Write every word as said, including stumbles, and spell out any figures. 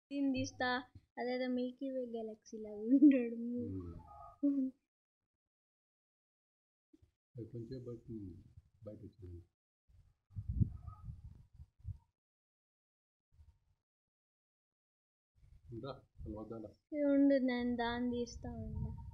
దీన్ని తీస్తా అదేదో మిల్కీ వే గెలాక్సీ లాగా ఉంటాడు. కొంచెం బయట బయట వచ్చింది ఉండు నేను దాన్ని తీస్తా ఉండు.